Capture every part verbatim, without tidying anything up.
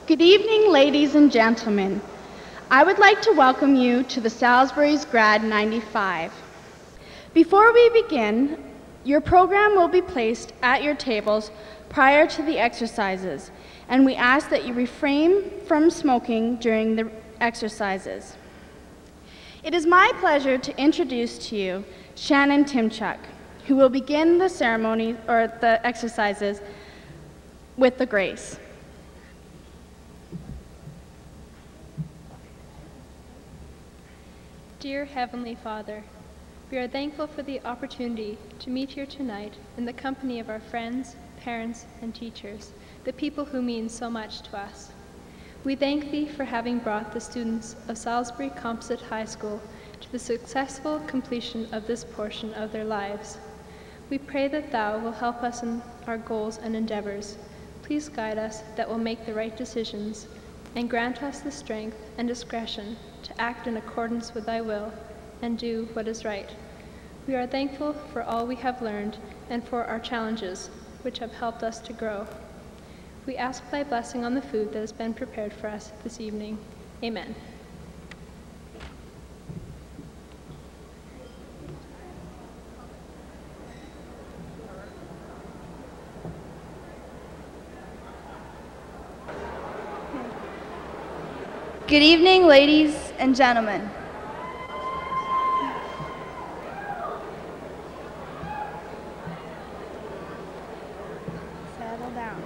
Good evening, ladies and gentlemen. I would like to welcome you to the Salisbury's Grad ninety-five. Before we begin, your program will be placed at your tables prior to the exercises, and we ask that you refrain from smoking during the exercises. It is my pleasure to introduce to you Shannon Timchuk, who will begin the ceremony or the exercises with the grace. Dear Heavenly Father, we are thankful for the opportunity to meet here tonight in the company of our friends, parents, and teachers, the people who mean so much to us. We thank Thee for having brought the students of Salisbury Composite High School to the successful completion of this portion of their lives. We pray that Thou will help us in our goals and endeavors. Please guide us that we'll make the right decisions and grant us the strength and discretion to act in accordance with Thy will and do what is right. We are thankful for all we have learned and for our challenges, which have helped us to grow. We ask Thy blessing on the food that has been prepared for us this evening. Amen. Good evening, ladies and gentlemen. Settle down.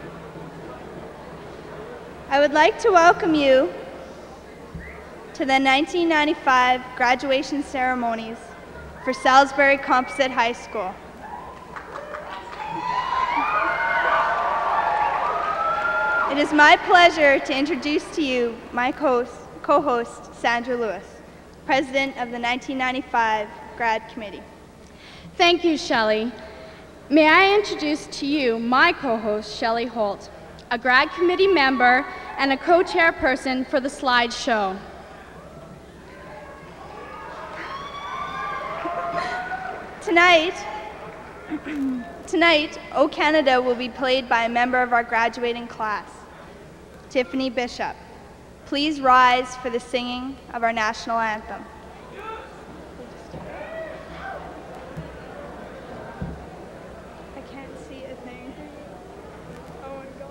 I would like to welcome you to the nineteen ninety-five graduation ceremonies for Salisbury Composite High School. It is my pleasure to introduce to you my co-host, Sandra Lewis, President of the nineteen ninety-five Grad Committee. Thank you, Shelley. May I introduce to you my co-host, Shelley Holt, a Grad Committee member and a co-chairperson for the slideshow. Tonight, tonight, O Canada will be played by a member of our graduating class, Tiffany Bishop. Please rise for the singing of our national anthem. I can't see a thing. Oh my God.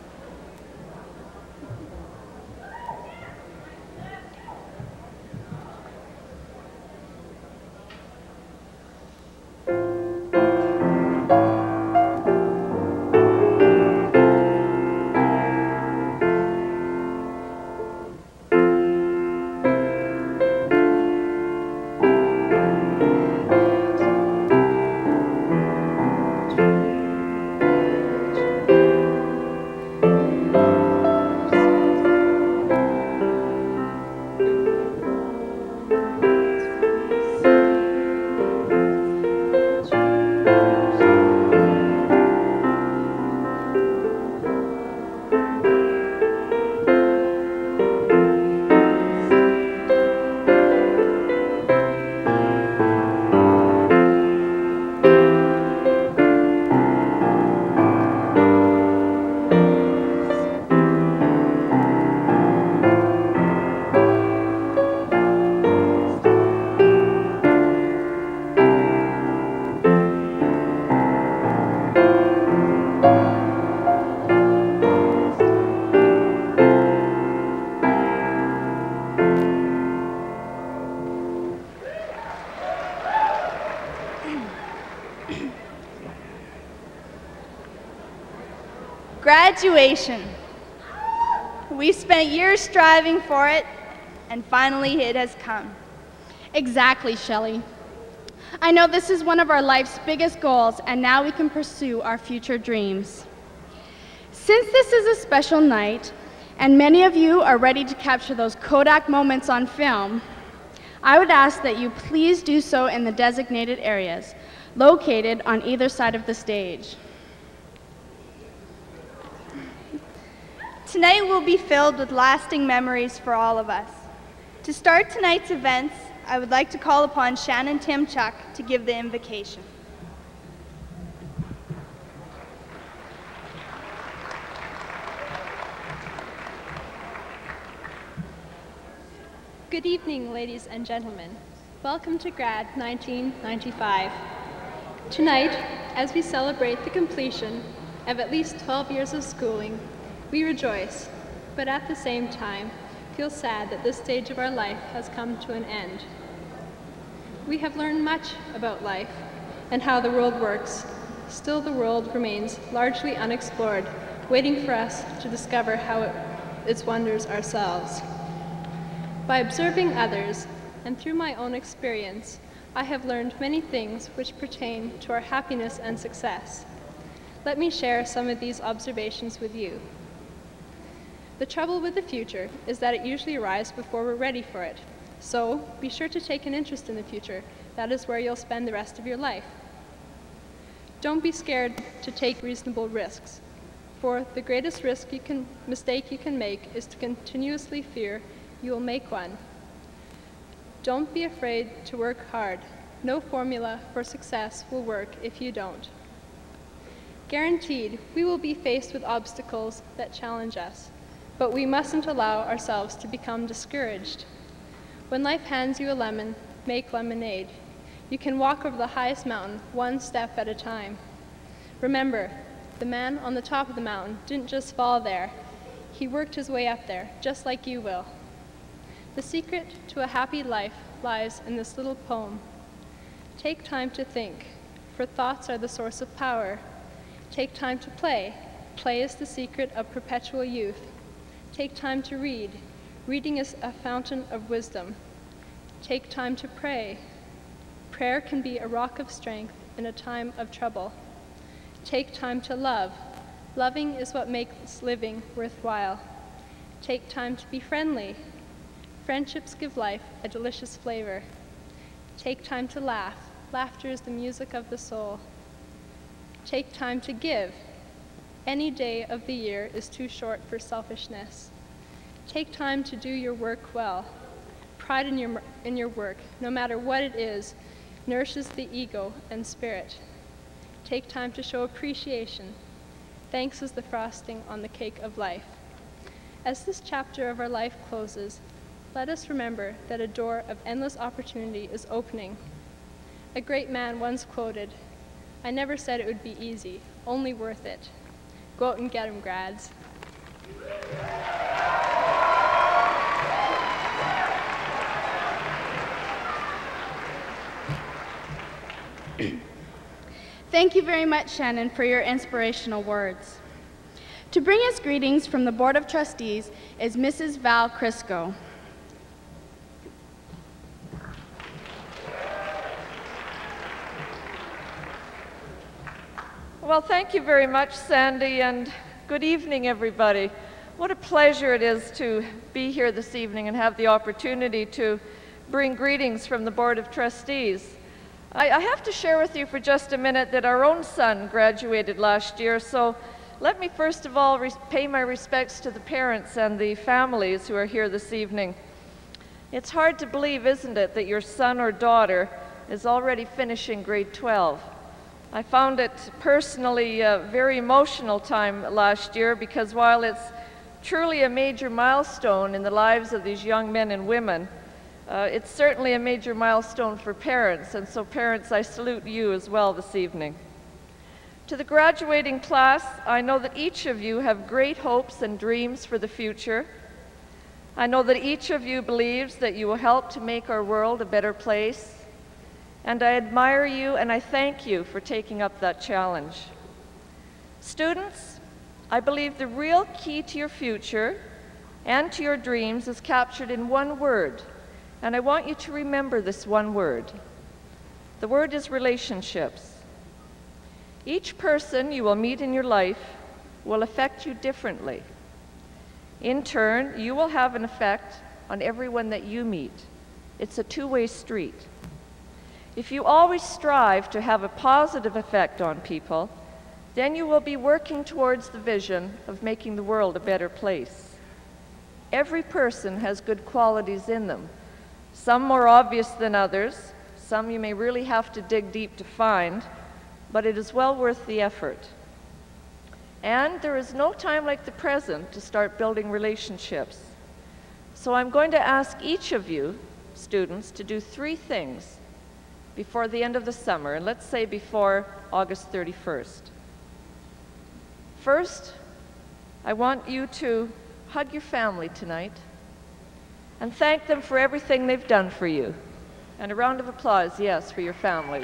Graduation. We spent years striving for it, and finally it has come. Exactly, Shelley. I know this is one of our life's biggest goals, and now we can pursue our future dreams. Since this is a special night, and many of you are ready to capture those Kodak moments on film, I would ask that you please do so in the designated areas, located on either side of the stage. Tonight will be filled with lasting memories for all of us. To start tonight's events, I would like to call upon Shannon Timchuk to give the invocation. Good evening, ladies and gentlemen. Welcome to Grad nineteen ninety-five. Tonight, as we celebrate the completion of at least twelve years of schooling, we rejoice, but at the same time, feel sad that this stage of our life has come to an end. We have learned much about life and how the world works. Still, the world remains largely unexplored, waiting for us to discover how it, its wonders ourselves. By observing others, and through my own experience, I have learned many things which pertain to our happiness and success. Let me share some of these observations with you. The trouble with the future is that it usually arrives before we're ready for it. So, be sure to take an interest in the future. That is where you'll spend the rest of your life. Don't be scared to take reasonable risks, for the greatest risk you can, mistake you can make is to continuously fear you will make one. Don't be afraid to work hard. No formula for success will work if you don't. Guaranteed, we will be faced with obstacles that challenge us, but we mustn't allow ourselves to become discouraged. When life hands you a lemon, make lemonade. You can walk over the highest mountain one step at a time. Remember, the man on the top of the mountain didn't just fall there. He worked his way up there, just like you will. The secret to a happy life lies in this little poem. Take time to think, for thoughts are the source of power. Take time to play. Play is the secret of perpetual youth. Take time to read. Reading is a fountain of wisdom. Take time to pray. Prayer can be a rock of strength in a time of trouble. Take time to love. Loving is what makes living worthwhile. Take time to be friendly. Friendships give life a delicious flavor. Take time to laugh. Laughter is the music of the soul. Take time to give. Any day of the year is too short for selfishness. Take time to do your work well. Pride in your, in your work, no matter what it is, nourishes the ego and spirit. Take time to show appreciation. Thanks is the frosting on the cake of life. As this chapter of our life closes, let us remember that a door of endless opportunity is opening. A great man once quoted, "I never said it would be easy, only worth it." Go out and get 'em, grads. Thank you very much, Shannon, for your inspirational words. To bring us greetings from the Board of Trustees is Missus Val Crisco. Well, thank you very much, Sandy, and good evening, everybody. What a pleasure it is to be here this evening and have the opportunity to bring greetings from the Board of Trustees. I, I have to share with you for just a minute that our own son graduated last year, so let me first of all pay my respects to the parents and the families who are here this evening. It's hard to believe, isn't it, that your son or daughter is already finishing grade twelve. I found it personally a very emotional time last year because while it's truly a major milestone in the lives of these young men and women, uh, it's certainly a major milestone for parents, and so parents, I salute you as well this evening. To the graduating class, I know that each of you have great hopes and dreams for the future. I know that each of you believes that you will help to make our world a better place. And I admire you and I thank you for taking up that challenge. Students, I believe the real key to your future and to your dreams is captured in one word, and I want you to remember this one word. The word is relationships. Each person you will meet in your life will affect you differently. In turn, you will have an effect on everyone that you meet. It's a two-way street. If you always strive to have a positive effect on people, then you will be working towards the vision of making the world a better place. Every person has good qualities in them, some more obvious than others, some you may really have to dig deep to find, but it is well worth the effort. And there is no time like the present to start building relationships. So I'm going to ask each of you, students, to do three things before the end of the summer, and let's say before August thirty-first. First, I want you to hug your family tonight and thank them for everything they've done for you. And a round of applause, yes, for your families.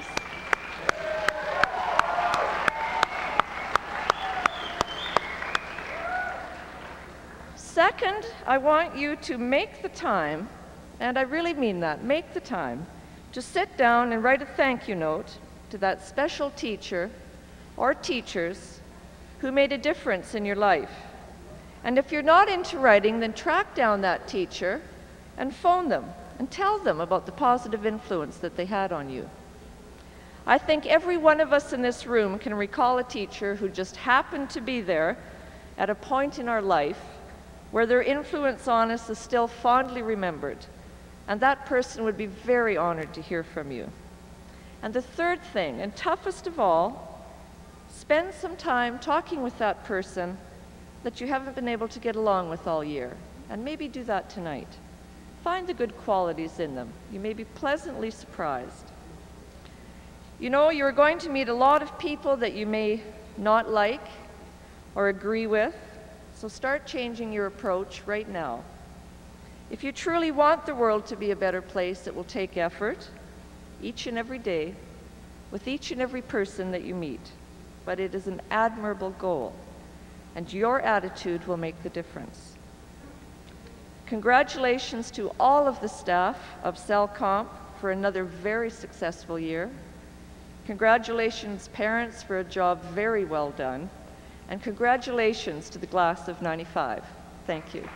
Second, I want you to make the time, and I really mean that, make the time, to sit down and write a thank you note to that special teacher or teachers who made a difference in your life. And if you're not into writing, then track down that teacher and phone them and tell them about the positive influence that they had on you. I think every one of us in this room can recall a teacher who just happened to be there at a point in our life where their influence on us is still fondly remembered, and that person would be very honored to hear from you. And the third thing, and toughest of all, spend some time talking with that person that you haven't been able to get along with all year, and maybe do that tonight. Find the good qualities in them. You may be pleasantly surprised. You know, you're going to meet a lot of people that you may not like or agree with, so start changing your approach right now. If you truly want the world to be a better place, it will take effort, each and every day, with each and every person that you meet. But it is an admirable goal, and your attitude will make the difference. Congratulations to all of the staff of CELCOMP for another very successful year. Congratulations, parents, for a job very well done. And congratulations to the class of ninety-five. Thank you.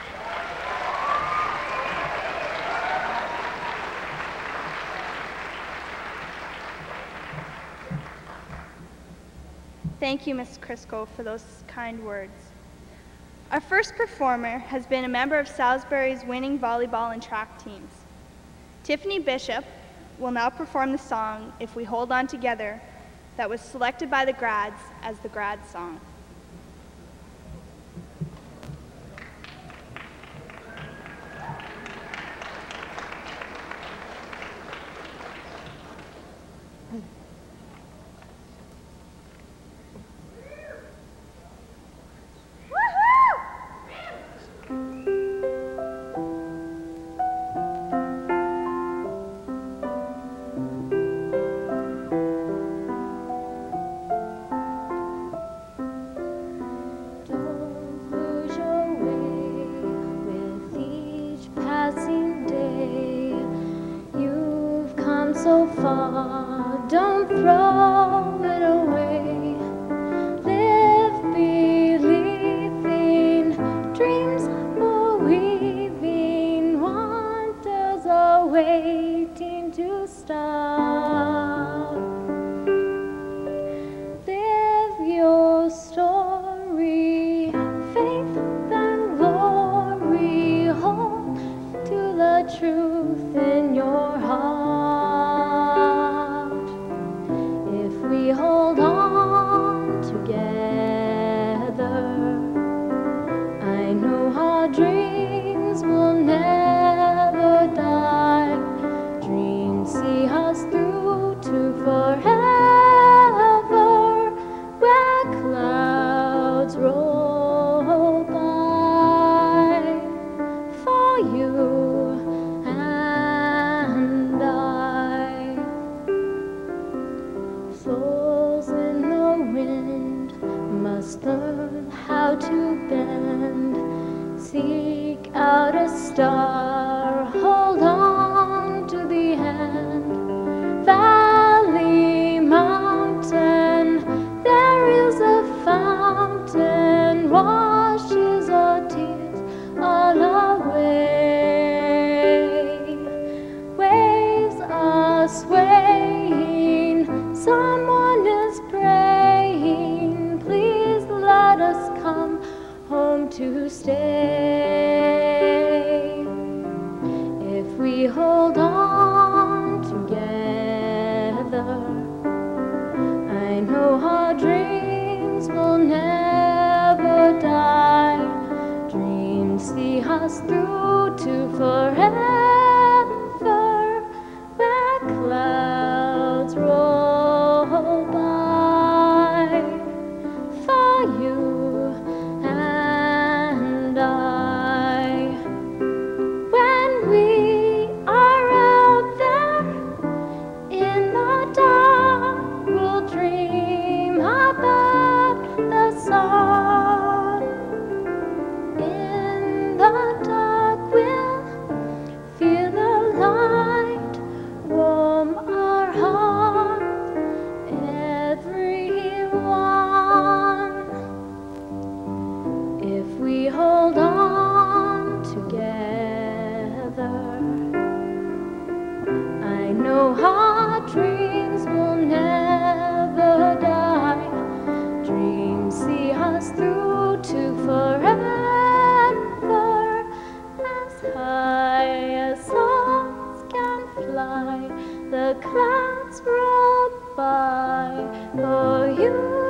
Thank you, Miz Crisco, for those kind words. Our first performer has been a member of Salisbury's winning volleyball and track teams. Tiffany Bishop will now perform the song, If We Hold On Together, that was selected by the grads as the grad song. So far, don't throw it away. Live believing, dreams are weaving, wonders are waiting to start. Live your story, faith and glory, hold to the truth in your heart. We hold on together. I know our dreams will never die. Dreams see us through to forever, where clouds roll by. For you and I. Souls in the wind must learn how to bend. Seek out a star, hold on to the end. Valley, mountain, there is a fountain, washes our tears all away. Waves are swaying, someone is praying, please let us come home to stay. If we hold on together, I know our dreams will never die. Dreams see us through to forever, where clouds roll by, for you and I. When we are out there in the dark, we'll dream about the sun. In the dark we'll feel the light warm our hearts, everyone. If we hold on together, I know our dreams will never die. Dreams see us through to forever, as high as souls can fly. The clouds roll by for you